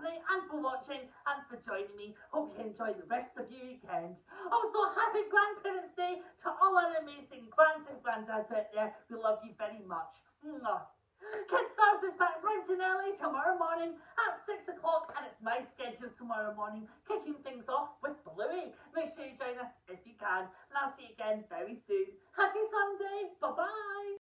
company and for watching and for joining me. Hope you enjoy the rest of your weekend. Also, happy Grandparents' Day to all our amazing grands and granddads out there. We love you very much. Mwah. Kid Stars is back bright and early tomorrow morning at 6 o'clock, and it's my schedule tomorrow morning, kicking things off with Bluey. Make sure you join us if you can, and I'll see you again very soon. Happy Sunday. Bye-bye.